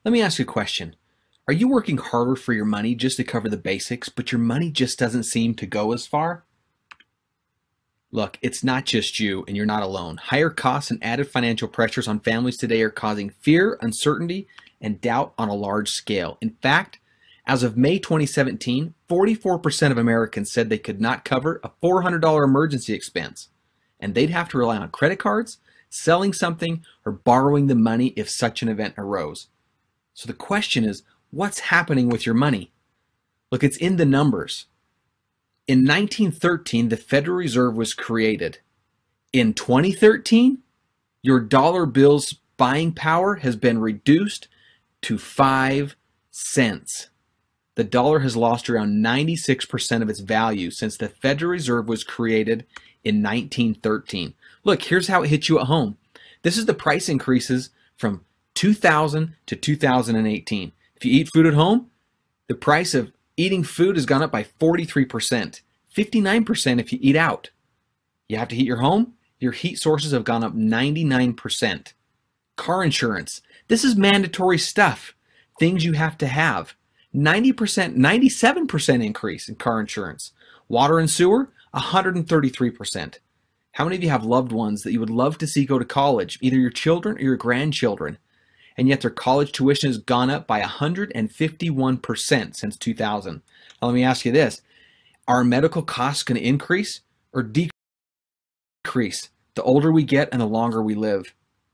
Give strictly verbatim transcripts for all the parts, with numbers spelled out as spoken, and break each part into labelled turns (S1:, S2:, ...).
S1: Let me ask you a question. Are you working harder for your money just to cover the basics, but your money just doesn't seem to go as far? Look, it's not just you, and you're not alone. Higher costs and added financial pressures on families today are causing fear, uncertainty, and doubt on a large scale. In fact, as of May twenty seventeen, forty-four percent of Americans said they could not cover a four hundred dollar emergency expense, and they'd have to rely on credit cards, selling something, or borrowing the money if such an event arose. So the question is, what's happening with your money? Look, it's in the numbers. In nineteen thirteen, the Federal Reserve was created. In twenty thirteen, your dollar bill's buying power has been reduced to five cents. The dollar has lost around ninety-six percent of its value since the Federal Reserve was created in nineteen thirteen. Look, here's how it hits you at home. This is the price increases from two thousand to two thousand eighteen. If you eat food at home, the price of eating food has gone up by forty-three percent, fifty-nine percent if you eat out. You have to heat your home, your heat sources have gone up ninety-nine percent. Car insurance, this is mandatory stuff, things you have to have. ninety percent, ninety-seven percent increase in car insurance. Water and sewer, one hundred thirty-three percent. How many of you have loved ones that you would love to see go to college, either your children or your grandchildren, and yet their college tuition has gone up by one hundred fifty-one percent since two thousand? Now let me ask you this. Are medical costs going to increase or decrease the older we get and the longer we live?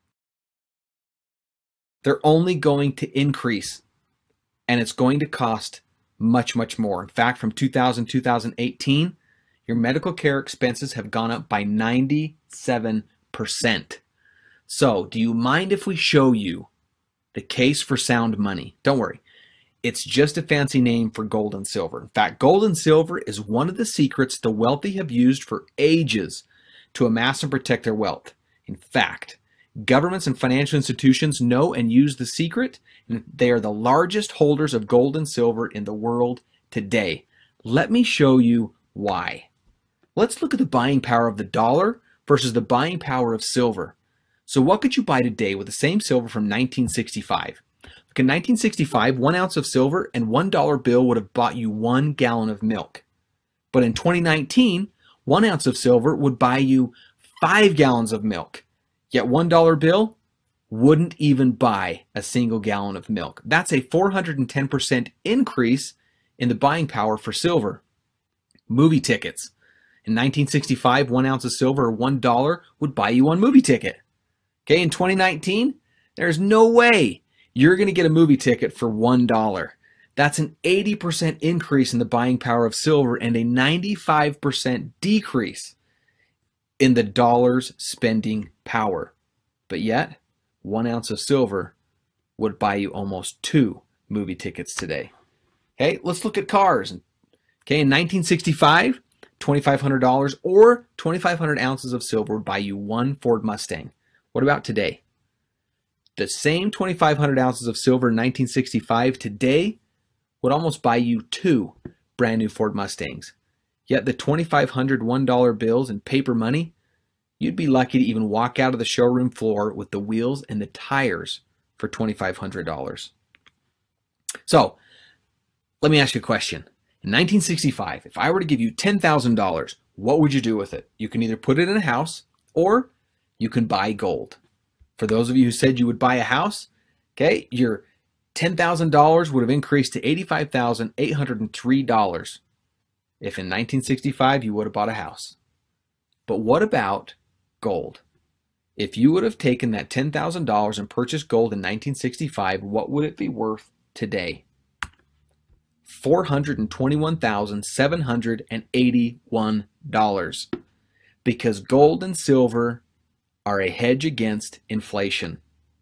S1: They're only going to increase, and it's going to cost much, much more. In fact, from two thousand to two thousand eighteen, your medical care expenses have gone up by ninety-seven percent. So, do you mind if we show you the case for sound money? Don't worry. It's just a fancy name for gold and silver. In fact, gold and silver is one of the secrets the wealthy have used for ages to amass and protect their wealth. In fact, governments and financial institutions know and use the secret, and they are the largest holders of gold and silver in the world today. Let me show you why. Let's look at the buying power of the dollar versus the buying power of silver. So what could you buy today with the same silver from nineteen sixty-five? Look, in nineteen sixty-five, one ounce of silver and one dollar bill would have bought you one gallon of milk. But in twenty nineteen, one ounce of silver would buy you five gallons of milk. Yet one dollar bill wouldn't even buy a single gallon of milk. That's a four hundred ten percent increase in the buying power for silver. Movie tickets. In nineteen sixty-five, one ounce of silver or one dollar would buy you one movie ticket. Okay, in twenty nineteen, there's no way you're going to get a movie ticket for one dollar. That's an eighty percent increase in the buying power of silver and a ninety-five percent decrease in the dollar's spending power. But yet, one ounce of silver would buy you almost two movie tickets today. Okay, let's look at cars. Okay, in nineteen sixty-five, twenty-five hundred dollars or twenty-five hundred ounces of silver would buy you one Ford Mustang. What about today? The same twenty-five hundred ounces of silver in nineteen sixty-five today would almost buy you two brand new Ford Mustangs. Yet the twenty-five hundred one dollar bills and paper money, you'd be lucky to even walk out of the showroom floor with the wheels and the tires for twenty-five hundred dollars. So, let me ask you a question. In nineteen sixty-five, if I were to give you ten thousand dollars, what would you do with it? You can either put it in a house or you can buy gold. For those of you who said you would buy a house, okay, your ten thousand dollars would have increased to eighty-five thousand eight hundred three dollars if in nineteen sixty-five you would have bought a house. But what about gold? If you would have taken that ten thousand dollars and purchased gold in nineteen sixty-five, what would it be worth today? four hundred twenty-one thousand seven hundred eighty-one dollars, because gold and silver are a hedge against inflation.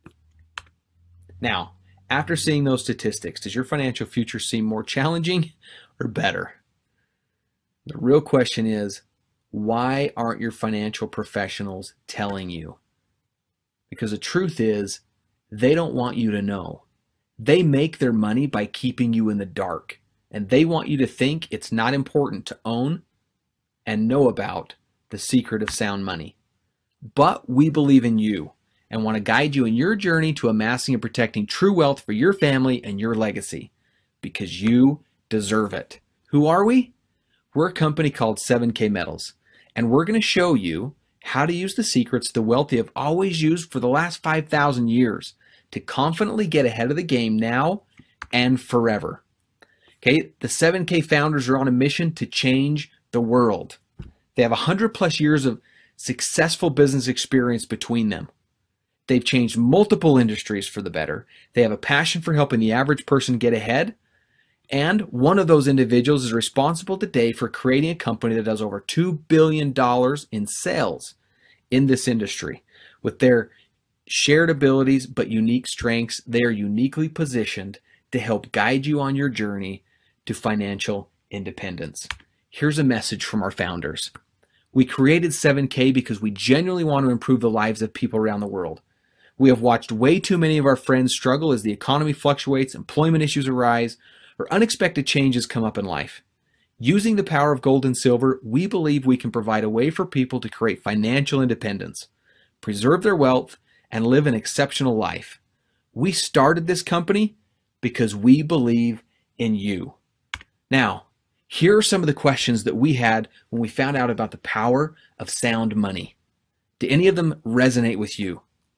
S1: Now, after seeing those statistics, does your financial future seem more challenging or better? The real question is, why aren't your financial professionals telling you? Because the truth is, they don't want you to know. They make their money by keeping you in the dark, and they want you to think it's not important to own and know about the secret of sound money. But we believe in you, and want to guide you in your journey to amassing and protecting true wealth for your family and your legacy, because you deserve it. Who are we? We're a company called seven K Metals, and we're going to show you how to use the secrets the wealthy have always used for the last five thousand years to confidently get ahead of the game now and forever. Okay, the seven K founders are on a mission to change the world. They have one hundred plus years of successful business experience between them. They've changed multiple industries for the better. They have a passion for helping the average person get ahead. And one of those individuals is responsible today for creating a company that does over two billion dollars in sales in this industry. With their shared abilities but unique strengths, they are uniquely positioned to help guide you on your journey to financial independence. Here's a message from our founders. We created seven K because we genuinely want to improve the lives of people around the world. We have watched way too many of our friends struggle as the economy fluctuates, employment issues arise, or unexpected changes come up in life. Using the power of gold and silver, we believe we can provide a way for people to create financial independence, preserve their wealth, and live an exceptional life. We started this company because we believe in you. Now, here are some of the questions that we had when we found out about the power of sound money. Do any of them resonate with you?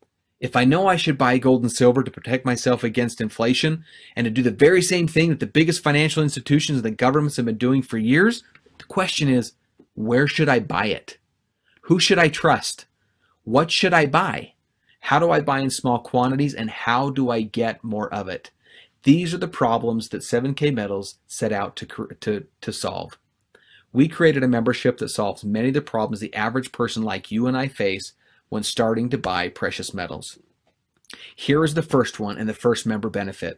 S1: If I know I should buy gold and silver to protect myself against inflation and to do the very same thing that the biggest financial institutions and the governments have been doing for years, the question is, where should I buy it? Who should I trust? What should I buy? How do I buy in small quantities, and how do I get more of it? These are the problems that seven K Metals set out to, to, to solve. We created a membership that solves many of the problems the average person like you and I face when starting to buy precious metals. Here is the first one and the first member benefit.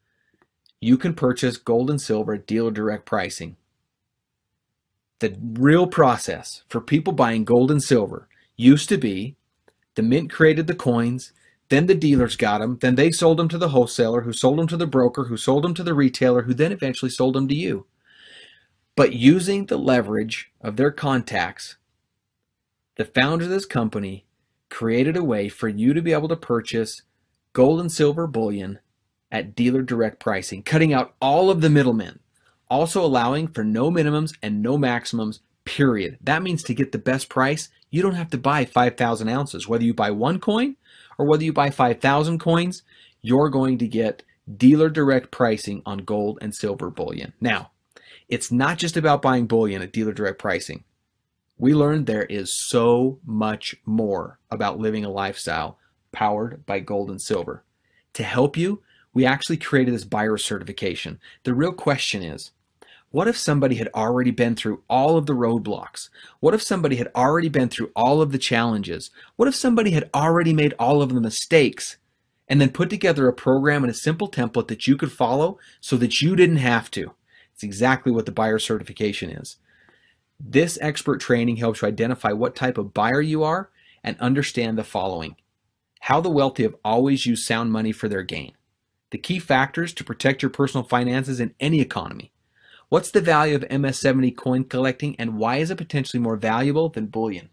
S1: You can purchase gold and silver at dealer direct pricing. The real process for people buying gold and silver used to be the mint created the coins, then the dealers got them, then they sold them to the wholesaler, who sold them to the broker, who sold them to the retailer, who then eventually sold them to you. But using the leverage of their contacts, the founders of this company created a way for you to be able to purchase gold and silver bullion at dealer direct pricing, cutting out all of the middlemen, also allowing for no minimums and no maximums, period. That means to get the best price, you don't have to buy five thousand ounces. Whether you buy one coin or whether you buy five thousand coins, you're going to get dealer direct pricing on gold and silver bullion. Now, it's not just about buying bullion at dealer direct pricing. We learned there is so much more about living a lifestyle powered by gold and silver. To help you, we actually created this buyer certification. The real question is, what if somebody had already been through all of the roadblocks? What if somebody had already been through all of the challenges? What if somebody had already made all of the mistakes and then put together a program and a simple template that you could follow so that you didn't have to? It's exactly what the buyer certification is. This expert training helps you identify what type of buyer you are and understand the following. How the wealthy have always used sound money for their gain. The key factors to protect your personal finances in any economy. What's the value of M S seventy coin collecting, and why is it potentially more valuable than bullion?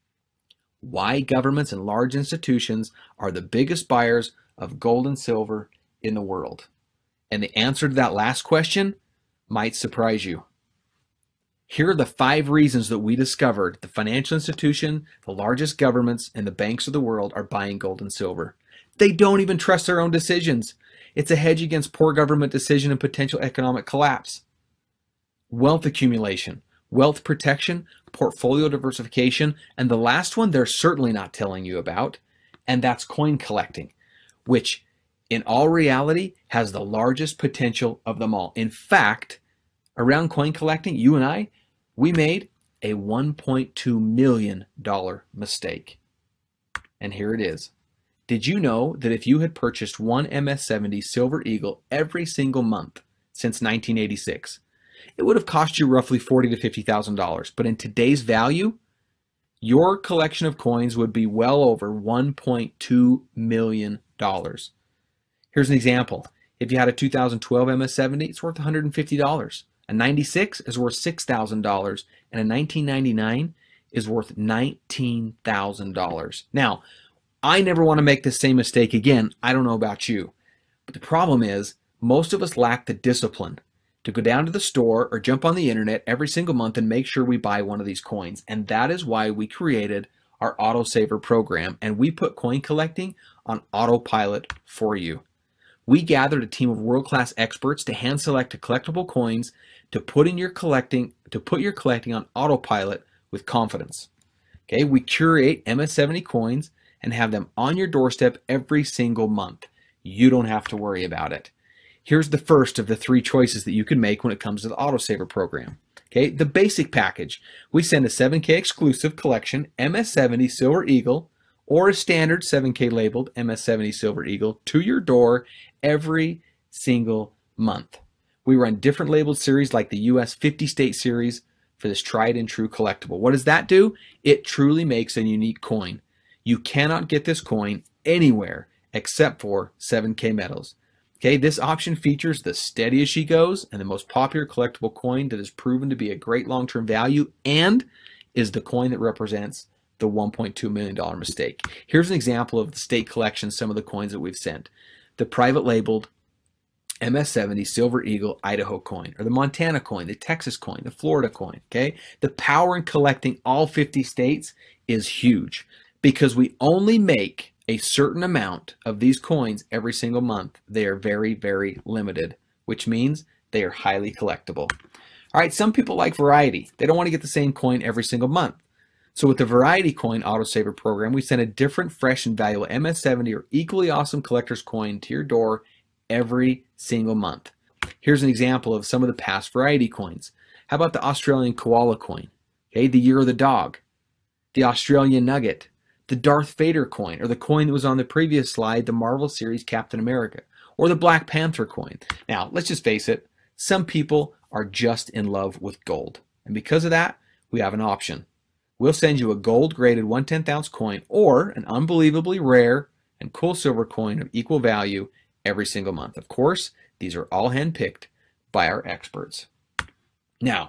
S1: Why governments and large institutions are the biggest buyers of gold and silver in the world. And the answer to that last question might surprise you. Here are the five reasons that we discovered the financial institution, the largest governments, and the banks of the world are buying gold and silver. They don't even trust their own decisions. It's a hedge against poor government decision and potential economic collapse. Wealth accumulation, wealth protection, portfolio diversification, and the last one they're certainly not telling you about, and that's coin collecting, which in all reality has the largest potential of them all. In fact, around coin collecting, you and I, we made a one point two million dollar mistake. And here it is. Did you know that if you had purchased one M S seventy Silver Eagle every single month since nineteen eighty-six, it would have cost you roughly forty thousand to fifty thousand dollars. But in today's value, your collection of coins would be well over one point two million dollars. Here's an example. If you had a two thousand twelve M S seventy, it's worth one hundred fifty dollars. A ninety-six is worth six thousand dollars, and a nineteen ninety-nine is worth nineteen thousand dollars. Now, I never want to make the same mistake again. I don't know about you. But the problem is, most of us lack the discipline to go down to the store or jump on the internet every single month and make sure we buy one of these coins. And that is why we created our autosaver program, and we put coin collecting on autopilot for you. We gathered a team of world-class experts to hand select collectible coins to put in your collecting to put your collecting on autopilot with confidence. Okay, we curate M S seventy coins and have them on your doorstep every single month. You don't have to worry about it. Here's the first of the three choices that you can make when it comes to the autosaver program. Okay, the basic package. We send a seven K exclusive collection M S seventy Silver Eagle or a standard seven K labeled M S seventy Silver Eagle to your door every single month. We run different labeled series like the U S fifty state series for this tried and true collectible. What does that do? It truly makes a unique coin. You cannot get this coin anywhere except for seven K metals. Okay, this option features the steady as she goes and the most popular collectible coin that has proven to be a great long-term value and is the coin that represents the one point two million dollar mistake. Here's an example of the state collection, some of the coins that we've sent. The private labeled M S seventy Silver Eagle Idaho coin, or the Montana coin, the Texas coin, the Florida coin, okay? The power in collecting all fifty states is huge because we only make a certain amount of these coins every single month. They are very, very limited, which means they are highly collectible. All right, some people like variety. They don't want to get the same coin every single month. So with the Variety Coin Autosaver program, we send a different, fresh, and valuable M S seventy or equally awesome collector's coin to your door every single month. Here's an example of some of the past Variety coins. How about the Australian Koala coin? Okay, the Year of the Dog, the Australian Nugget, the Darth Vader coin, or the coin that was on the previous slide, the Marvel series Captain America, or the Black Panther coin. Now, let's just face it, some people are just in love with gold. And because of that, we have an option. We'll send you a gold-graded one tenth ounce coin or an unbelievably rare and cool silver coin of equal value every single month. Of course, these are all handpicked by our experts. Now,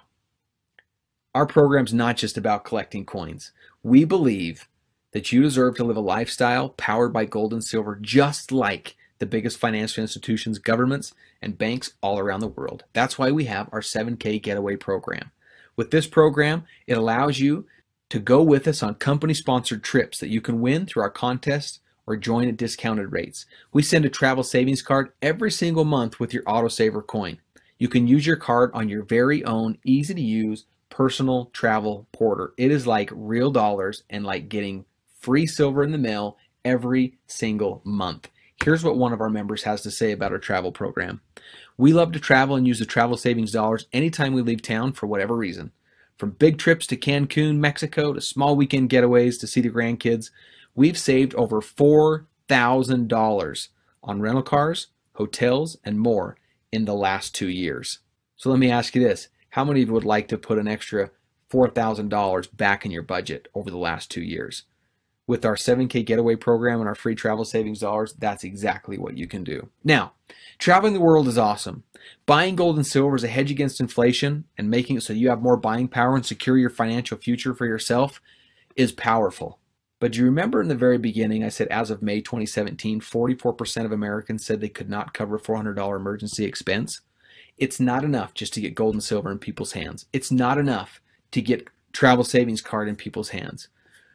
S1: our program's not just about collecting coins. We believe that you deserve to live a lifestyle powered by gold and silver, just like the biggest financial institutions, governments, and banks all around the world. That's why we have our seven K Getaway program. With this program, it allows you to go with us on company-sponsored trips that you can win through our contests or join at discounted rates. We send a travel savings card every single month with your autosaver coin. You can use your card on your very own easy-to-use personal travel porter. It is like real dollars and like getting free silver in the mail every single month. Here's what one of our members has to say about our travel program. We love to travel and use the travel savings dollars anytime we leave town for whatever reason. From big trips to Cancun, Mexico, to small weekend getaways to see the grandkids, we've saved over four thousand dollars on rental cars, hotels, and more in the last two years. So let me ask you this. How many of you would like to put an extra four thousand dollars back in your budget over the last two years? With our seven K Getaway program and our free travel savings dollars, that's exactly what you can do. Now, traveling the world is awesome. Buying gold and silver is a hedge against inflation and making it so you have more buying power and secure your financial future for yourself is powerful. But do you remember in the very beginning, I said as of May twenty seventeen, forty-four percent of Americans said they could not cover a four hundred dollar emergency expense? It's not enough just to get gold and silver in people's hands. It's not enough to get travel savings card in people's hands.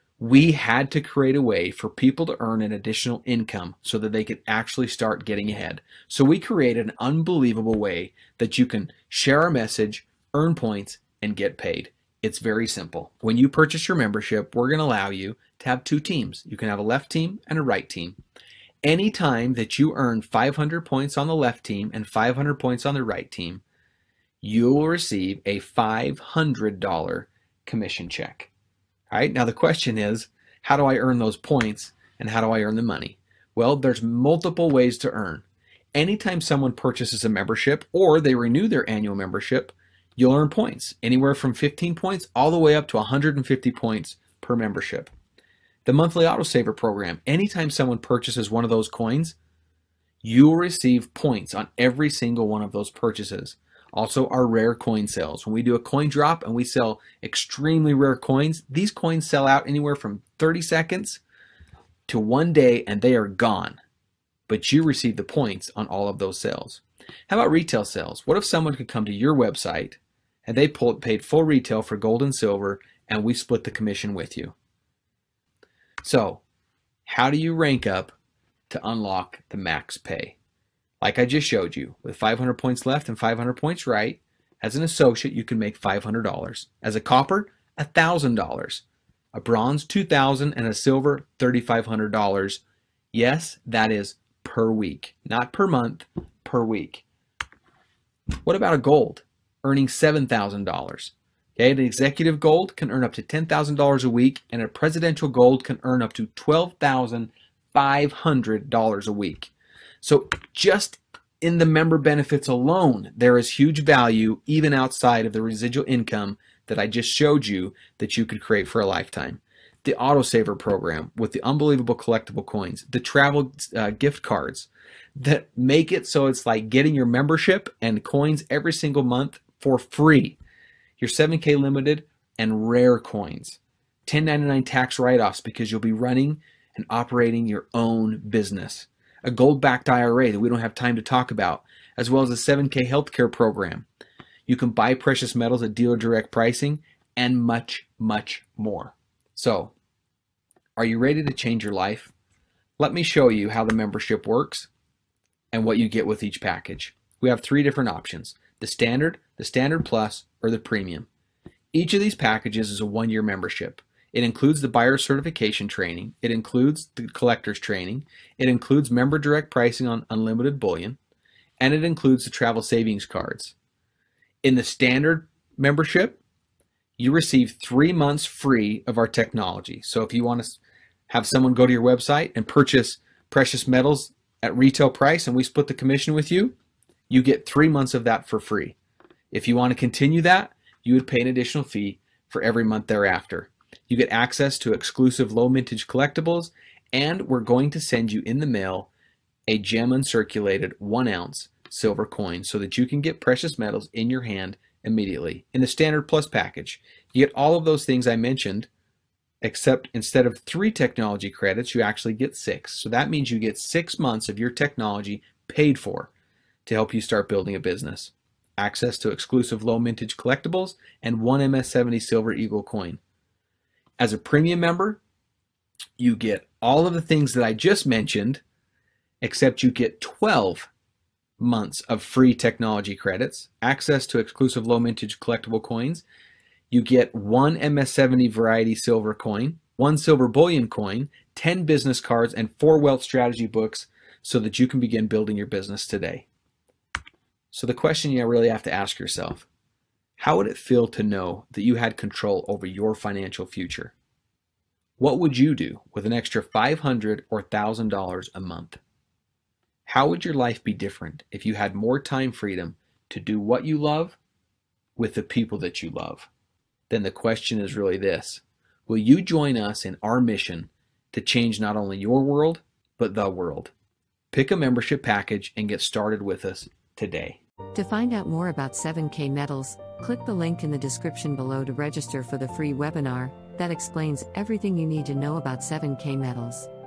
S1: We had to create a way for people to earn an additional income so that they could actually start getting ahead. So we created an unbelievable way that you can share our message, earn points, and get paid. It's very simple. When you purchase your membership, we're going to allow you to have two teams. You can have a left team and a right team. Anytime that you earn five hundred points on the left team and five hundred points on the right team, you will receive a five hundred dollar commission check. All right, now the question is, how do I earn those points and how do I earn the money? Well, there's multiple ways to earn. Anytime someone purchases a membership or they renew their annual membership, you'll earn points, anywhere from fifteen points all the way up to one hundred fifty points per membership. The monthly autosaver program, anytime someone purchases one of those coins, you will receive points on every single one of those purchases. Also, our rare coin sales. When we do a coin drop and we sell extremely rare coins, these coins sell out anywhere from thirty seconds to one day and they are gone, but you receive the points on all of those sales. How about retail sales? What if someone could come to your website and they paid full retail for gold and silver and we split the commission with you? So how do you rank up to unlock the max pay? Like I just showed you, with five hundred points left and five hundred points right, as an associate you can make five hundred dollars. As a copper, one thousand dollars. A bronze, two thousand dollars, and a silver, three thousand five hundred dollars. Yes, that is per week, not per month, per week. What about a gold, earning seven thousand dollars? Okay, the executive gold can earn up to ten thousand dollars a week, and a presidential gold can earn up to twelve thousand five hundred dollars a week. So just in the member benefits alone, there is huge value even outside of the residual income that I just showed you that you could create for a lifetime. The autosaver program with the unbelievable collectible coins, the travel uh, gift cards that make it so it's like getting your membership and coins every single month for free. Your seven K limited and rare coins. ten ninety-nine tax write-offs because you'll be running and operating your own business. A gold-backed I R A that we don't have time to talk about, as well as a seven K healthcare program. You can buy precious metals at dealer direct pricing and much, much more. So, are you ready to change your life? Let me show you how the membership works and what you get with each package. We have three different options: the standard, the standard plus, or the premium. Each of these packages is a one-year membership. It includes the buyer certification training. It includes the collector's training. It includes member direct pricing on unlimited bullion. And it includes the travel savings cards. In the standard membership, you receive three months free of our technology. So if you want to have someone go to your website and purchase precious metals at retail price and we split the commission with you, you get three months of that for free. If you want to continue that, you would pay an additional fee for every month thereafter. You get access to exclusive low mintage collectibles, and we're going to send you in the mail a gem uncirculated one ounce silver coin so that you can get precious metals in your hand immediately. In the standard plus package, you get all of those things I mentioned, except instead of three technology credits, you actually get six. So that means you get six months of your technology paid for to help you start building a business. Access to exclusive low mintage collectibles and one M S seventy silver eagle coin. As a premium member, you get all of the things that I just mentioned, except you get twelve months of free technology credits, access to exclusive low mintage collectible coins. You get one M S seventy variety silver coin, one silver bullion coin, ten business cards, and four wealth strategy books so that you can begin building your business today. So the question you really have to ask yourself, how would it feel to know that you had control over your financial future? What would you do with an extra five hundred dollars or one thousand dollars a month? How would your life be different if you had more time freedom to do what you love with the people that you love? Then the question is really this: will you join us in our mission to change not only your world, but the world? Pick a membership package and get started with us today.
S2: To find out more about seven K Metals, click the link in the description below to register for the free webinar that explains everything you need to know about seven K Metals.